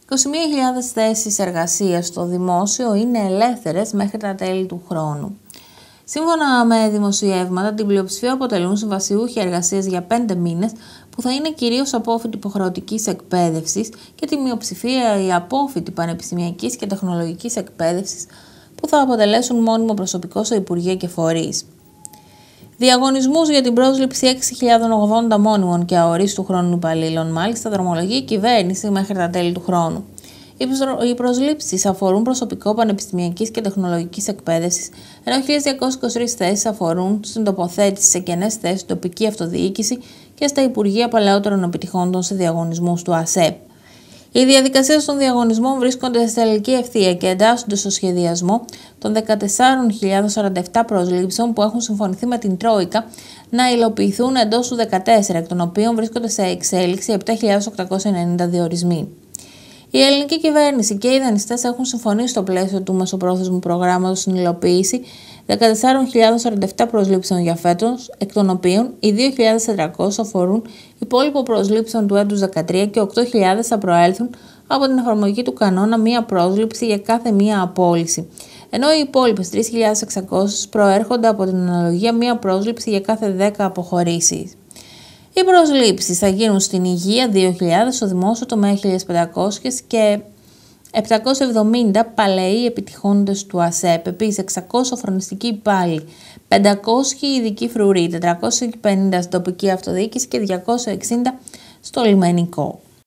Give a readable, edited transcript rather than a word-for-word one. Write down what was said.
21.000 θέσεις εργασίας στο δημόσιο είναι ελεύθερες μέχρι τα τέλη του χρόνου. Σύμφωνα με δημοσιεύματα, την πλειοψηφία αποτελούν συμβασιούχοι εργασίας για 5 μήνες, που θα είναι κυρίως απόφοιτοι υποχρεωτικής εκπαίδευσης, και τη μειοψηφία οι απόφοιτοι πανεπιστημιακής και τεχνολογικής εκπαίδευσης, που θα αποτελέσουν μόνιμο προσωπικό σε υπουργεία και φορείς. Διαγωνισμούς για την πρόσληψη 6.080 μόνιμων και αορίστου χρόνου υπαλλήλων, μάλιστα, δρομολογεί η κυβέρνηση μέχρι τα τέλη του χρόνου. Οι προσλήψεις αφορούν προσωπικό πανεπιστημιακής και τεχνολογικής εκπαίδευσης, ενώ 1.223 θέσεις αφορούν στην τοποθέτηση σε κενές θέσεις στην τοπική αυτοδιοίκηση και στα Υπουργεία Παλαιότερων Επιτυχόντων σε διαγωνισμούς του ΑΣΕΠ. Οι διαδικασίες των διαγωνισμών βρίσκονται σε τελική ευθεία και εντάσσονται στο σχεδιασμό των 14.047 προσλήψεων που έχουν συμφωνηθεί με την Τρόικα να υλοποιηθούν εντός του 14, εκ των οποίων βρίσκονται σε εξέλιξη 7.890 διορισμοί. Η ελληνική κυβέρνηση και οι δανειστές έχουν συμφωνήσει στο πλαίσιο του μεσοπρόθεσμου προγράμματος στην υλοποίηση 14.047 προσλήψεων για φέτος, εκ των οποίων οι 2.400 αφορούν υπόλοιπο προσλήψεων του έτους 2013 και 8.000 θα προέλθουν από την εφαρμογή του κανόνα μία πρόσληψη για κάθε μία απόλυση, ενώ οι υπόλοιπες 3.600 προέρχονται από την αναλογία μία πρόσληψη για κάθε 10 αποχωρήσεις. Οι προσλήψεις θα γίνουν στην υγεία 2.000, στο δημόσιο τομέα 1.500 και 770 παλαιοί επιτυχόντες του ΑΣΕΠ, επίσης 600 φρονιστικοί υπάλληλοι, 500 ειδικοί φρουροί, 450 στην τοπική αυτοδιοίκηση και 260 στο λιμενικό.